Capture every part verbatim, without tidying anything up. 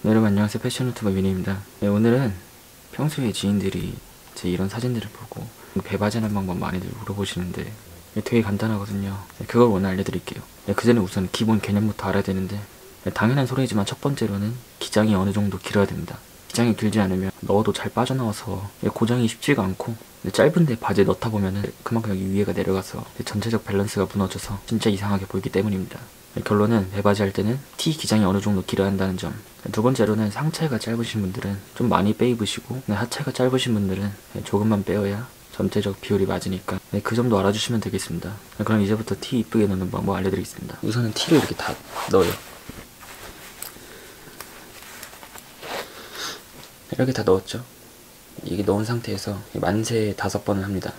네, 여러분 안녕하세요. 패션 유튜버 민희입니다. 네, 오늘은 평소에 지인들이 제 이런 사진들을 보고 배바지하는 방법 많이들 물어보시는데 네, 되게 간단하거든요. 네, 그걸 오늘 알려드릴게요. 네, 그 전에 우선 기본 개념부터 알아야 되는데 네, 당연한 소리지만 첫 번째로는 기장이 어느 정도 길어야 됩니다. 기장이 길지 않으면 넣어도 잘 빠져나와서 네, 고정이 쉽지가 않고 네, 짧은데 바지에 넣다 보면은 그만큼 여기 위에가 내려가서 네, 전체적 밸런스가 무너져서 진짜 이상하게 보이기 때문입니다. 네, 결론은 배바지 할 때는 티 기장이 어느 정도 길어야 한다는 점. 네, 두 번째로는 상체가 짧으신 분들은 좀 많이 빼 입으시고 네, 하체가 짧으신 분들은 네, 조금만 빼어야 전체적 비율이 맞으니까 네, 그 점도 알아주시면 되겠습니다. 네, 그럼 이제부터 티 이쁘게 넣는 방법 알려드리겠습니다. 우선은 티를 이렇게 다 넣어요. 이렇게 다 넣었죠. 이게 넣은 상태에서 만세 다섯 번을 합니다.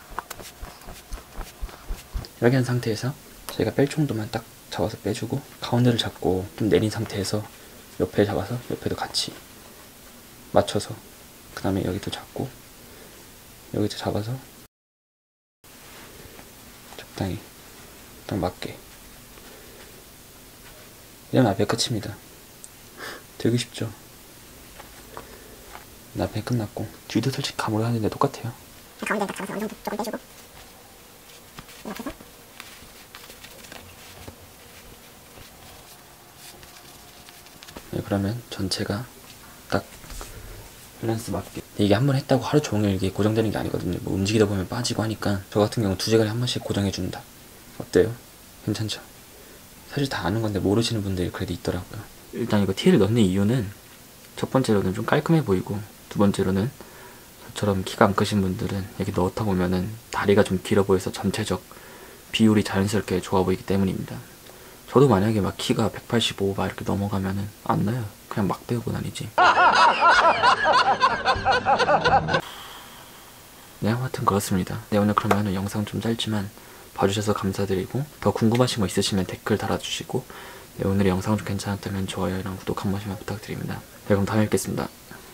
이렇게 한 상태에서 저희가 뺄 정도만 딱 잡아서 빼주고 가운데를 잡고 좀 내린 상태에서 옆에 잡아서 옆에도 같이 맞춰서 그 다음에 여기도 잡고 여기도 잡아서 적당히 딱 맞게 이러면 앞에 끝입니다. 되게 쉽죠? 앞에 끝났고 뒤도 솔직히 감으로 하는데 똑같아요. 가운데 딱 잡아서 어느 정도 조금 빼주고 이렇게 해서 네, 그러면 전체가 딱 밸런스 맞게. 이게 한 번 했다고 하루 종일 이게 고정되는 게 아니거든요. 뭐 움직이다 보면 빠지고 하니까 저 같은 경우 두 시간에 한 번씩 고정해준다. 어때요? 괜찮죠? 사실 다 아는 건데 모르시는 분들이 그래도 있더라고요. 일단 이거 티를 넣는 이유는 첫 번째로는 좀 깔끔해 보이고 두 번째로는 저처럼 키가 안 크신 분들은 여기 넣다 보면은 다리가 좀 길어 보여서 전체적 비율이 자연스럽게 좋아 보이기 때문입니다. 저도 만약에 막 키가 백팔십오 막 이렇게 넘어가면은 안 나요. 그냥 막 배우고 다니지. 네, 아무튼 그렇습니다. 네, 오늘 그러면 영상 좀 짧지만 봐주셔서 감사드리고 더 궁금하신 거 있으시면 댓글 달아주시고 네, 오늘의 영상 좀 괜찮았다면 좋아요랑 구독 한 번씩만 부탁드립니다. 네, 그럼 다음에 뵙겠습니다.